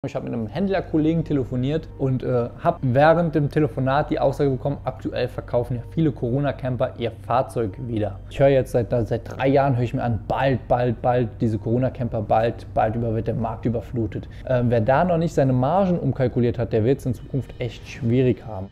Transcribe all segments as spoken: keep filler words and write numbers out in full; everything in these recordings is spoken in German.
Ich habe mit einem Händlerkollegen telefoniert und äh, habe während dem Telefonat die Aussage bekommen, aktuell verkaufen ja viele Corona-Camper ihr Fahrzeug wieder. Ich höre jetzt seit, seit drei Jahren, höre ich mir an, bald, bald, bald, diese Corona-Camper, bald, bald über, wird der Markt überflutet. Äh, wer da noch nicht seine Margen umkalkuliert hat, der wird es in Zukunft echt schwierig haben.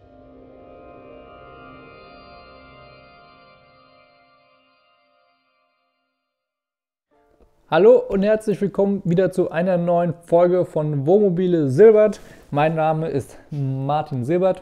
Hallo und herzlich willkommen wieder zu einer neuen Folge von Wohnmobile Silbert. Mein Name ist Martin Silbert.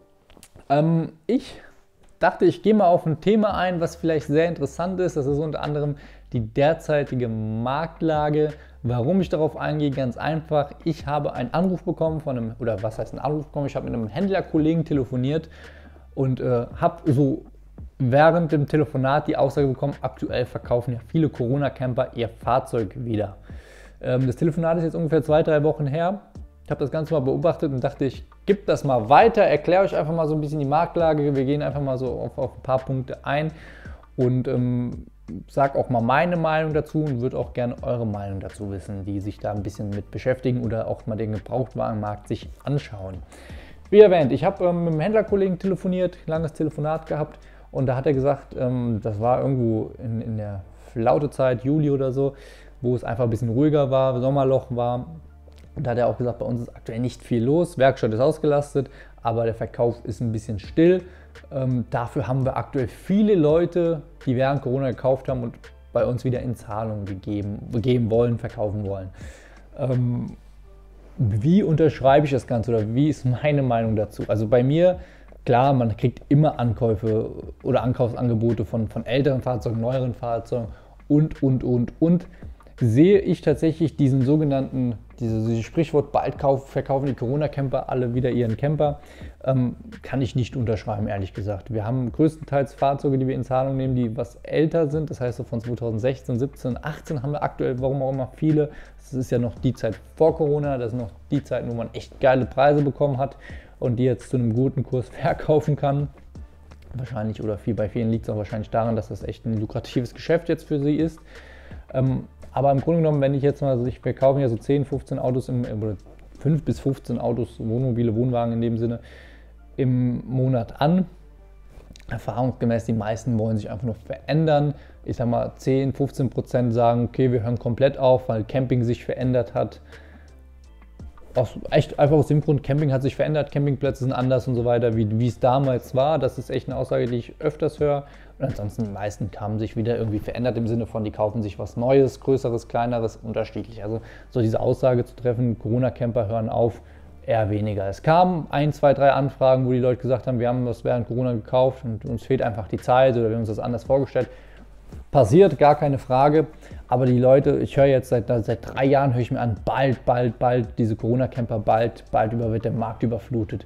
Ähm, ich dachte, ich gehe mal auf ein Thema ein, was vielleicht sehr interessant ist. Das ist unter anderem die derzeitige Marktlage. Warum ich darauf eingehe, ganz einfach. Ich habe einen Anruf bekommen von einem, oder was heißt einen Anruf bekommen? Ich habe mit einem Händlerkollegen telefoniert und äh, habe so während dem Telefonat die Aussage bekommen, aktuell verkaufen ja viele Corona-Camper ihr Fahrzeug wieder. Ähm, das Telefonat ist jetzt ungefähr zwei, drei Wochen her. Ich habe das Ganze mal beobachtet und dachte, ich gebe das mal weiter, erkläre euch einfach mal so ein bisschen die Marktlage. Wir gehen einfach mal so auf, auf ein paar Punkte ein und ähm, sage auch mal meine Meinung dazu und würde auch gerne eure Meinung dazu wissen, die sich da ein bisschen mit beschäftigen oder auch mal den Gebrauchtwagenmarkt sich anschauen. Wie erwähnt, ich habe ähm, mit einem Händlerkollegen telefoniert, langes Telefonat gehabt. Und da hat er gesagt, ähm, das war irgendwo in, in der Flautezeit, Juli oder so, wo es einfach ein bisschen ruhiger war, Sommerloch war. Und da hat er auch gesagt, bei uns ist aktuell nicht viel los, Werkstatt ist ausgelastet, aber der Verkauf ist ein bisschen still. Ähm, dafür haben wir aktuell viele Leute, die während Corona gekauft haben und bei uns wieder in Zahlung gegeben, geben wollen, verkaufen wollen. Ähm, wie unterschreibe ich das Ganze oder wie ist meine Meinung dazu? Also bei mir, klar, man kriegt immer Ankäufe oder Ankaufsangebote von, von älteren Fahrzeugen, neueren Fahrzeugen und, und, und, und. Sehe ich tatsächlich diesen sogenannten, dieses, dieses Sprichwort, bald kauf, verkaufen die Corona-Camper alle wieder ihren Camper, ähm, kann ich nicht unterschreiben, ehrlich gesagt. Wir haben größtenteils Fahrzeuge, die wir in Zahlung nehmen, die was älter sind. Das heißt, so von zweitausendsechzehn, siebzehn, achtzehn haben wir aktuell, warum auch immer, viele. Das ist ja noch die Zeit vor Corona, das ist noch die Zeit, wo man echt geile Preise bekommen hat und die jetzt zu einem guten Kurs verkaufen kann. Wahrscheinlich, oder viel, bei vielen liegt es auch wahrscheinlich daran, dass das echt ein lukratives Geschäft jetzt für sie ist. Ähm, aber im Grunde genommen, wenn ich jetzt mal, also ich verkaufe ja so zehn, fünfzehn Autos, im, oder fünf bis fünfzehn Autos, Wohnmobile, Wohnwagen in dem Sinne, im Monat an. Erfahrungsgemäß, die meisten wollen sich einfach nur verändern. Ich sag mal, zehn, fünfzehn Prozent sagen, okay, wir hören komplett auf, weil Camping sich verändert hat. Aus, echt einfach aus dem Grund, Camping hat sich verändert, Campingplätze sind anders und so weiter, wie, wie es damals war. Das ist echt eine Aussage, die ich öfters höre. Und ansonsten, die meisten haben sich wieder irgendwie verändert im Sinne von, die kaufen sich was Neues, Größeres, Kleineres, unterschiedlich. Also so diese Aussage zu treffen, Corona-Camper hören auf, eher weniger. Es kamen ein, zwei, drei Anfragen, wo die Leute gesagt haben, wir haben das während Corona gekauft und uns fehlt einfach die Zeit oder wir haben uns das anders vorgestellt. Passiert, gar keine Frage, aber die Leute, ich höre jetzt seit, seit drei Jahren, höre ich mir an, bald, bald, bald, diese Corona-Camper, bald, bald über, wird der Markt überflutet.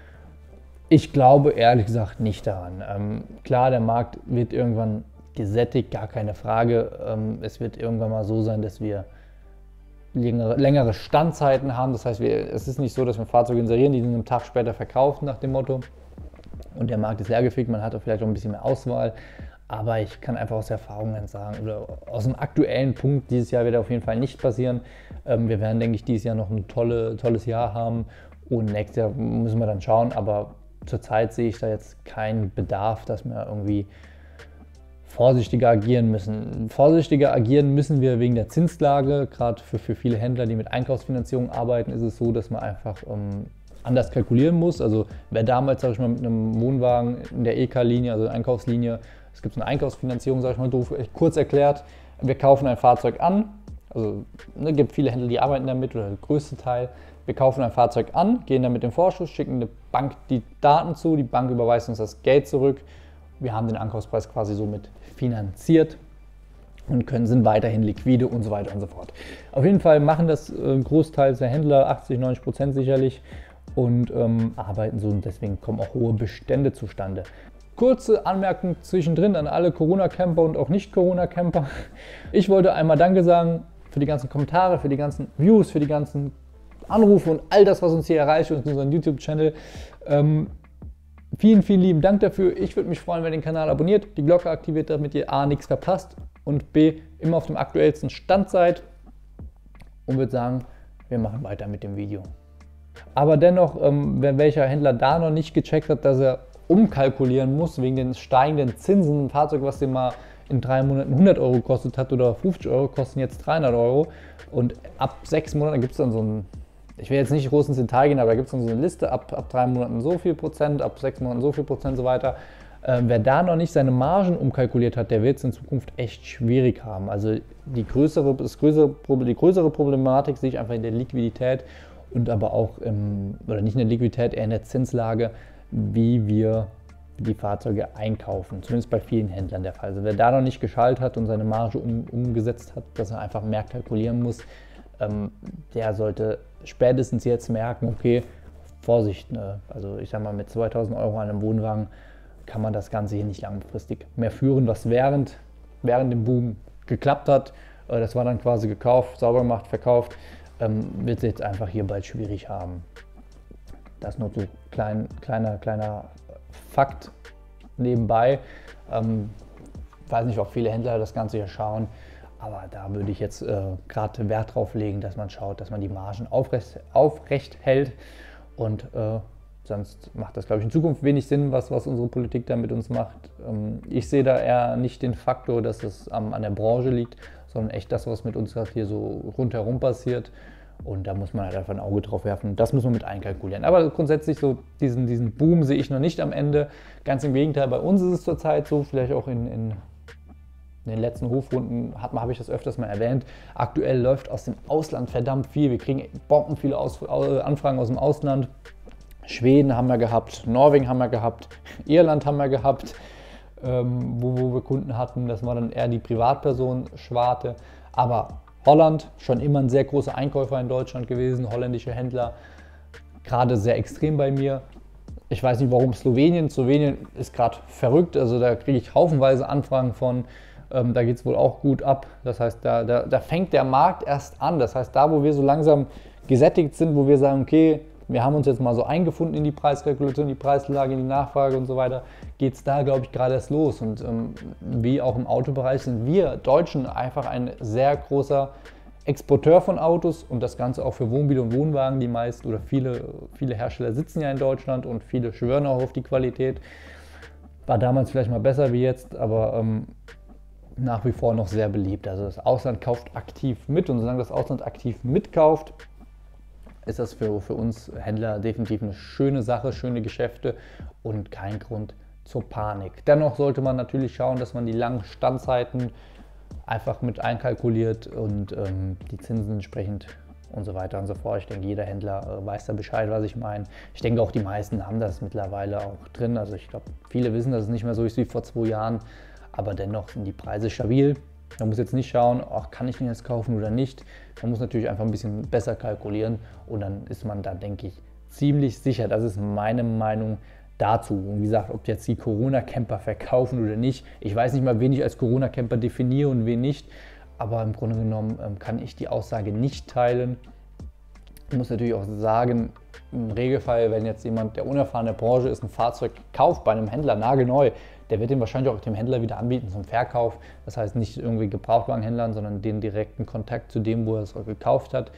Ich glaube ehrlich gesagt nicht daran. Ähm, klar, der Markt wird irgendwann gesättigt, gar keine Frage. Ähm, es wird irgendwann mal so sein, dass wir längere, längere Standzeiten haben. Das heißt, wir, es ist nicht so, dass wir Fahrzeuge inserieren, die sind einen Tag später verkauft nach dem Motto. Und der Markt ist leergefegt, man hat auch vielleicht auch ein bisschen mehr Auswahl. Aber ich kann einfach aus Erfahrung sagen, oder aus dem aktuellen Punkt, dieses Jahr wird auf jeden Fall nicht passieren. Ähm, wir werden, denke ich, dieses Jahr noch ein tolle, tolles Jahr haben und nächstes Jahr müssen wir dann schauen. Aber zurzeit sehe ich da jetzt keinen Bedarf, dass wir irgendwie vorsichtiger agieren müssen. Vorsichtiger agieren müssen wir wegen der Zinslage. Gerade für, für viele Händler, die mit Einkaufsfinanzierung arbeiten, ist es so, dass man einfach ähm, anders kalkulieren muss. Also wer damals, sage ich mal, mit einem Wohnwagen in der E K-Linie, also Einkaufslinie, es gibt eine Einkaufsfinanzierung, sage ich mal doof, kurz erklärt, wir kaufen ein Fahrzeug an, also es ne, gibt viele Händler, die arbeiten damit, oder der größte Teil. Wir kaufen ein Fahrzeug an, gehen dann mit dem Vorschuss, schicken der Bank die Daten zu, die Bank überweist uns das Geld zurück. Wir haben den Ankaufspreis quasi somit finanziert und können, sind weiterhin liquide und so weiter und so fort. Auf jeden Fall machen das äh, Großteil der Händler, achtzig, neunzig Prozent sicherlich, und ähm, arbeiten so, und deswegen kommen auch hohe Bestände zustande. Kurze Anmerkung zwischendrin an alle Corona-Camper und auch Nicht-Corona-Camper. Ich wollte einmal Danke sagen für die ganzen Kommentare, für die ganzen Views, für die ganzen Anrufe und all das, was uns hier erreicht und unseren YouTube-Channel. Ähm, vielen, vielen lieben Dank dafür. Ich würde mich freuen, wenn ihr den Kanal abonniert, die Glocke aktiviert, damit ihr A, nichts verpasst und B, immer auf dem aktuellsten Stand seid. Und würde sagen, wir machen weiter mit dem Video. Aber dennoch, ähm, wenn welcher Händler da noch nicht gecheckt hat, dass er umkalkulieren muss wegen den steigenden Zinsen, ein Fahrzeug, was den mal in drei Monaten hundert Euro gekostet hat oder fünfzig Euro, kosten jetzt dreihundert Euro und ab sechs Monaten gibt es dann so ein, ich will jetzt nicht groß ins Detail gehen, aber da gibt es dann so eine Liste, ab, ab drei Monaten so viel Prozent, ab sechs Monaten so viel Prozent und so weiter. Ähm, wer da noch nicht seine Margen umkalkuliert hat, der wird es in Zukunft echt schwierig haben. Also die größere, das größere, die größere Problematik sehe ich einfach in der Liquidität und aber auch, im, oder nicht in der Liquidität, eher in der Zinslage, wie wir die Fahrzeuge einkaufen. Zumindest bei vielen Händlern der Fall. Also wer da noch nicht geschaltet hat und seine Marge um, umgesetzt hat, dass er einfach mehr kalkulieren muss, ähm, der sollte spätestens jetzt merken, okay, Vorsicht, ne? Also ich sag mal, mit zweitausend Euro an einem Wohnwagen kann man das Ganze hier nicht langfristig mehr führen, was während, während dem Boom geklappt hat. Äh, das war dann quasi gekauft, sauber gemacht, verkauft, ähm, wird es jetzt einfach hier bald schwierig haben. Das nur so klein, kleiner, kleiner Fakt nebenbei. Ähm, weiß nicht, ob viele Händler das Ganze hier schauen, aber da würde ich jetzt äh, gerade Wert drauf legen, dass man schaut, dass man die Margen aufrecht, aufrecht hält und äh, sonst macht das, glaube ich, in Zukunft wenig Sinn, was, was unsere Politik da mit uns macht. Ähm, ich sehe da eher nicht den Faktor, dass es am, an der Branche liegt, sondern echt das, was mit uns gerade hier so rundherum passiert. Und da muss man halt einfach ein Auge drauf werfen. Das muss man mit einkalkulieren. Aber grundsätzlich so diesen, diesen Boom sehe ich noch nicht am Ende. Ganz im Gegenteil, bei uns ist es zurzeit so, vielleicht auch in, in, in den letzten Hofrunden habe ich das öfters mal erwähnt. Aktuell läuft aus dem Ausland verdammt viel. Wir kriegen bomben viele aus, Anfragen aus dem Ausland. Schweden haben wir gehabt, Norwegen haben wir gehabt, Irland haben wir gehabt, ähm, wo, wo wir Kunden hatten. Das war dann eher die Privatperson-Schwarte. Aber Holland, schon immer ein sehr großer Einkäufer in Deutschland gewesen, holländische Händler, gerade sehr extrem bei mir. Ich weiß nicht warum. Slowenien, Slowenien ist gerade verrückt, also da kriege ich haufenweise Anfragen von, ähm, da geht es wohl auch gut ab. Das heißt, da, da, da fängt der Markt erst an. Das heißt, da wo wir so langsam gesättigt sind, wo wir sagen, okay, wir haben uns jetzt mal so eingefunden in die Preiskalkulation, die Preislage, in die Nachfrage und so weiter, geht es da, glaube ich, gerade erst los. Und ähm, wie auch im Autobereich sind wir Deutschen einfach ein sehr großer Exporteur von Autos und das Ganze auch für Wohnmobile und Wohnwagen. Die meisten oder viele, viele Hersteller sitzen ja in Deutschland und viele schwören auch auf die Qualität. War damals vielleicht mal besser wie jetzt, aber ähm, nach wie vor noch sehr beliebt. Also das Ausland kauft aktiv mit und solange das Ausland aktiv mitkauft, ist das für, für uns Händler definitiv eine schöne Sache, schöne Geschäfte und kein Grund zur Panik. Dennoch sollte man natürlich schauen, dass man die langen Standzeiten einfach mit einkalkuliert und ähm, die Zinsen entsprechend und so weiter und so fort. Ich denke, jeder Händler äh, weiß da Bescheid, was ich meine. Ich denke, auch die meisten haben das mittlerweile auch drin. Also ich glaube, viele wissen, dass es nicht mehr so ist wie vor zwei Jahren, aber dennoch sind die Preise stabil. Man muss jetzt nicht schauen, ach, kann ich den jetzt kaufen oder nicht. Man muss natürlich einfach ein bisschen besser kalkulieren und dann ist man da, denke ich, ziemlich sicher. Das ist meine Meinung dazu. Und wie gesagt, ob jetzt die Corona-Camper verkaufen oder nicht. Ich weiß nicht mal, wen ich als Corona-Camper definiere und wen nicht. Aber im Grunde genommen ähm, kann ich die Aussage nicht teilen. Ich muss natürlich auch sagen, im Regelfall, wenn jetzt jemand, der unerfahren in der Branche ist, ein Fahrzeug kauft bei einem Händler nagelneu, der wird den wahrscheinlich auch dem Händler wieder anbieten zum Verkauf. Das heißt nicht irgendwie Gebrauchtwagenhändlern, sondern den direkten Kontakt zu dem, wo er es gekauft hat.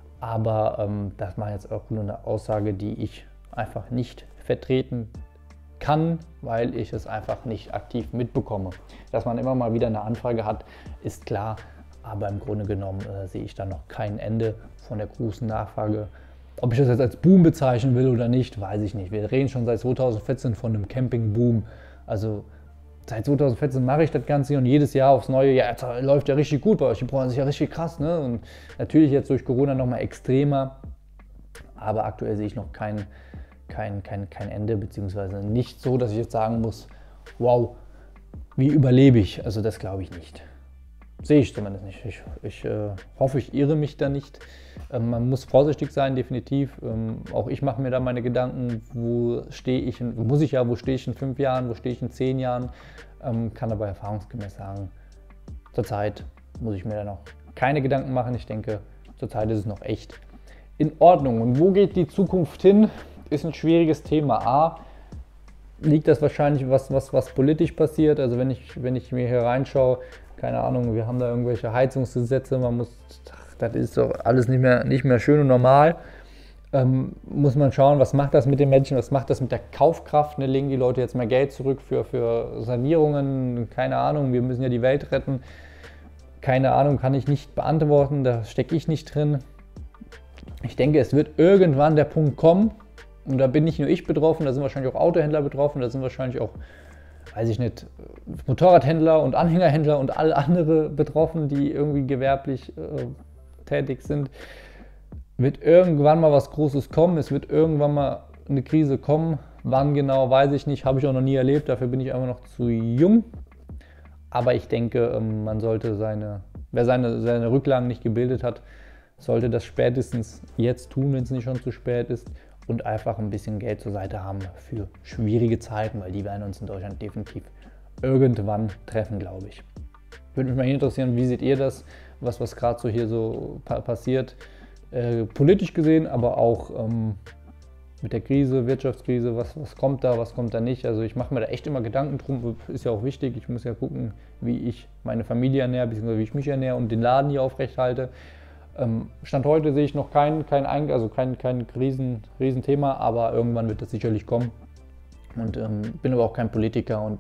Aber ähm, das war jetzt auch nur eine Aussage, die ich einfach nicht vertreten kann, weil ich es einfach nicht aktiv mitbekomme. Dass man immer mal wieder eine Anfrage hat, ist klar, aber im Grunde genommen äh, sehe ich da noch kein Ende von der großen Nachfrage. Ob ich das jetzt als Boom bezeichnen will oder nicht, weiß ich nicht. Wir reden schon seit zweitausendvierzehn von einem Camping-Boom. Also seit zweitausendvierzehn mache ich das Ganze und jedes Jahr aufs Neue, ja, jetzt läuft ja richtig gut bei euch, die Branche ist ja richtig krass, ne? Und natürlich jetzt durch Corona nochmal extremer, aber aktuell sehe ich noch kein, kein, kein, kein Ende, beziehungsweise nicht so, dass ich jetzt sagen muss, wow, wie überlebe ich? Also das glaube ich nicht. Sehe ich zumindest nicht. Ich, ich äh, hoffe, ich irre mich da nicht. Ähm, man muss vorsichtig sein, definitiv. Ähm, auch ich mache mir da meine Gedanken, wo stehe ich, in, muss ich ja, wo stehe ich in fünf Jahren, wo stehe ich in zehn Jahren. Ähm, kann aber erfahrungsgemäß sagen, zurzeit muss ich mir da noch keine Gedanken machen. Ich denke, zurzeit ist es noch echt in Ordnung. Und wo geht die Zukunft hin? Ist ein schwieriges Thema. A, liegt das wahrscheinlich was, was, was politisch passiert. Also wenn ich, wenn ich mir hier reinschaue, keine Ahnung, wir haben da irgendwelche Heizungsgesetze, man muss das ist doch alles nicht mehr, nicht mehr schön und normal. Ähm, muss man schauen, was macht das mit den Menschen, was macht das mit der Kaufkraft, ne? Legen die Leute jetzt mehr Geld zurück für, für Sanierungen, keine Ahnung, wir müssen ja die Welt retten, keine Ahnung, kann ich nicht beantworten, da stecke ich nicht drin. Ich denke, es wird irgendwann der Punkt kommen, und da bin nicht nur ich betroffen, da sind wahrscheinlich auch Autohändler betroffen, da sind wahrscheinlich auch, weiß ich nicht, Motorradhändler und Anhängerhändler und alle andere betroffen, die irgendwie gewerblich äh, tätig sind. Wird irgendwann mal was Großes kommen, es wird irgendwann mal eine Krise kommen. Wann genau, weiß ich nicht, habe ich auch noch nie erlebt, dafür bin ich einfach noch zu jung. Aber ich denke, man sollte seine, wer seine, seine Rücklagen nicht gebildet hat, sollte das spätestens jetzt tun, wenn es nicht schon zu spät ist, und einfach ein bisschen Geld zur Seite haben für schwierige Zeiten, weil die werden uns in Deutschland definitiv irgendwann treffen, glaube ich. Würde mich mal interessieren, wie seht ihr das, was, was gerade so hier so pa passiert? Äh, politisch gesehen, aber auch ähm, mit der Krise, Wirtschaftskrise, was, was kommt da, was kommt da nicht. Also ich mache mir da echt immer Gedanken drum, ist ja auch wichtig. Ich muss ja gucken, wie ich meine Familie ernähre, beziehungsweise wie ich mich ernähre und den Laden hier aufrecht halte. Ähm, Stand heute sehe ich noch kein, kein, also kein, kein Riesen, Riesenthema, aber irgendwann wird das sicherlich kommen. Und ähm, bin aber auch kein Politiker und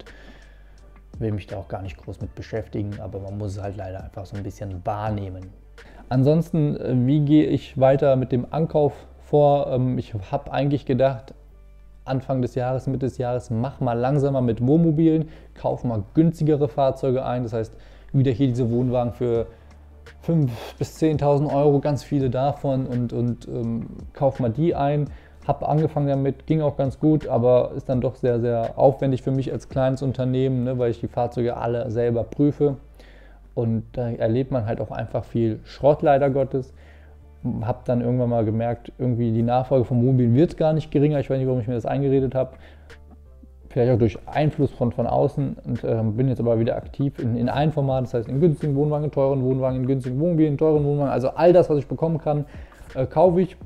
will mich da auch gar nicht groß mit beschäftigen, aber man muss es halt leider einfach so ein bisschen wahrnehmen. Ansonsten, wie gehe ich weiter mit dem Ankauf vor? Ich habe eigentlich gedacht, Anfang des Jahres, Mitte des Jahres, mach mal langsamer mit Wohnmobilen, kauf mal günstigere Fahrzeuge ein. Das heißt, wieder hier diese Wohnwagen für fünftausend bis zehntausend Euro, ganz viele davon, und, und ähm, kauf mal die ein. Habe angefangen damit, ging auch ganz gut, aber ist dann doch sehr, sehr aufwendig für mich als kleines Unternehmen, ne, weil ich die Fahrzeuge alle selber prüfe. Und da erlebt man halt auch einfach viel Schrott, leider Gottes. Habe dann irgendwann mal gemerkt, irgendwie die Nachfrage von Wohnmobilen wird gar nicht geringer. Ich weiß nicht, warum ich mir das eingeredet habe. Vielleicht auch durch Einfluss von, von außen. Und äh, bin jetzt aber wieder aktiv in, in allen Formaten. Das heißt, in günstigen Wohnwagen, in teuren Wohnwagen, in günstigen Wohnmobilen, in teuren Wohnwagen. Also all das, was ich bekommen kann, äh, kaufe ich.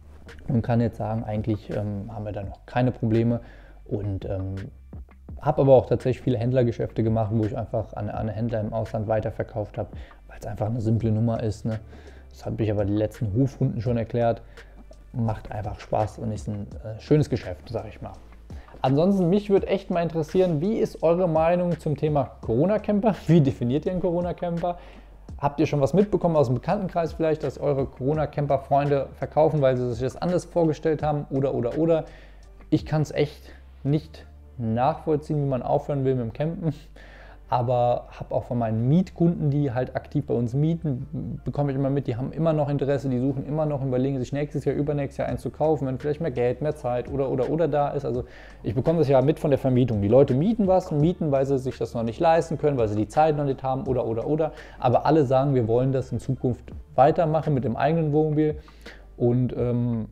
Und kann jetzt sagen, eigentlich ähm, haben wir da noch keine Probleme. Und ähm, habe aber auch tatsächlich viele Händlergeschäfte gemacht, wo ich einfach an, an Händler im Ausland weiterverkauft habe, weil es einfach eine simple Nummer ist. Ne? Das habe ich aber die letzten Hofrunden schon erklärt. Macht einfach Spaß und ist ein äh, schönes Geschäft, sage ich mal. Ansonsten, mich würde echt mal interessieren, wie ist eure Meinung zum Thema Corona-Camper? Wie definiert ihr einen Corona-Camper? Habt ihr schon was mitbekommen aus dem Bekanntenkreis vielleicht, dass eure Corona-Camper-Freunde verkaufen, weil sie sich das anders vorgestellt haben? Oder, oder, oder. Ich kann es echt nicht nachvollziehen, wie man aufhören will mit dem Campen, aber habe auch von meinen Mietkunden, die halt aktiv bei uns mieten, bekomme ich immer mit, die haben immer noch Interesse, die suchen immer noch, überlegen sich nächstes Jahr, übernächstes Jahr eins zu kaufen, wenn vielleicht mehr Geld, mehr Zeit oder oder oder da ist. Also ich bekomme das ja mit von der Vermietung. Die Leute mieten was, mieten, weil sie sich das noch nicht leisten können, weil sie die Zeit noch nicht haben oder oder oder. Aber alle sagen, wir wollen das in Zukunft weitermachen mit dem eigenen Wohnmobil. Und ähm,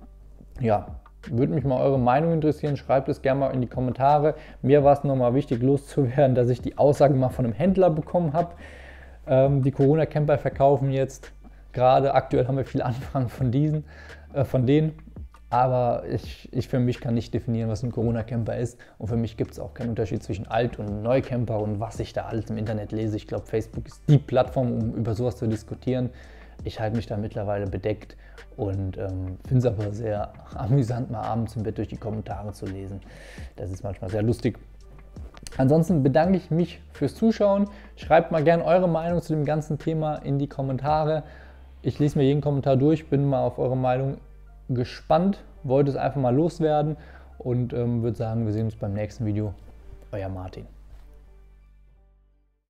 ja, würde mich mal eure Meinung interessieren, schreibt es gerne mal in die Kommentare. Mir war es nochmal wichtig loszuwerden, dass ich die Aussage mal von einem Händler bekommen habe. Ähm, die Corona-Camper verkaufen jetzt gerade, aktuell haben wir viele Anfragen von diesen, äh, von denen. Aber ich, ich für mich kann nicht definieren, was ein Corona-Camper ist. Und für mich gibt es auch keinen Unterschied zwischen Alt- und Neucamper und was ich da alles im Internet lese. Ich glaube, Facebook ist die Plattform, um über sowas zu diskutieren. Ich halte mich da mittlerweile bedeckt und ähm, finde es aber sehr amüsant, mal abends im Bett durch die Kommentare zu lesen. Das ist manchmal sehr lustig. Ansonsten bedanke ich mich fürs Zuschauen. Schreibt mal gerne eure Meinung zu dem ganzen Thema in die Kommentare. Ich lese mir jeden Kommentar durch, bin mal auf eure Meinung gespannt, wollte es einfach mal loswerden und ähm, würde sagen, wir sehen uns beim nächsten Video. Euer Martin.